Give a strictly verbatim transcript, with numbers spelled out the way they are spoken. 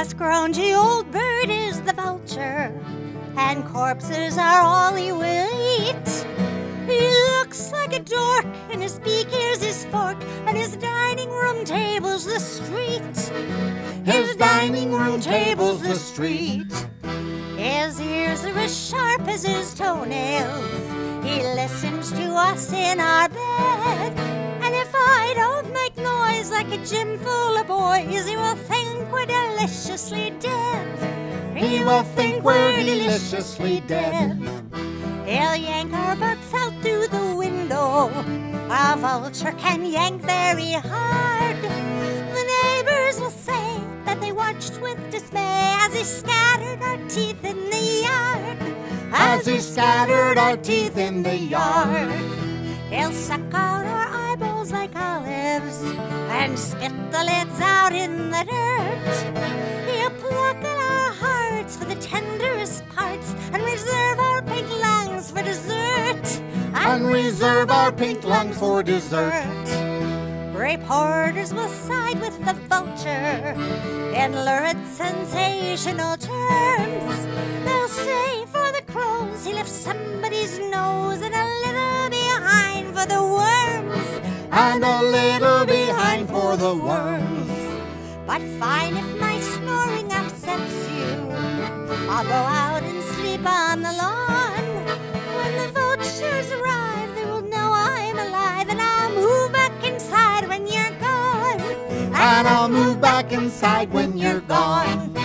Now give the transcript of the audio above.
scroungy old bird is the vulture, and corpses are all he will eat. He looks like a dork, and his beak is his fork, and his dining room table's the street. His dining room table's the street. His ears are as sharp as his toenails. He listens to us in our bed, and if I don't make noise like a gym full of boys, he will think we're deliciously dead. He will think we're deliciously dead. He'll yank our butts out through the window. A vulture can yank very hard. The neighbors will say that they watched with dismay as he scattered our teeth in the yard. As he scattered our teeth in the yard. He'll suck out our eyeballs like olives and spit the lids out in the dirt. He'll pluck at our hearts for the tenderest parts and reserve our pink lungs for dessert. And reserve our pink lungs for dessert. Reporters will side with the vulture in lurid, sensational terms. They'll say for the crows he left somebody's nose and a little behind for the worms. And a little behind for the worms. But fine if my snoring upsets you, I'll go out and sleep on the lawn. When the vultures arrive, they will know I'm alive, and I'll move back inside when you're gone. And I'll move back inside when you're gone.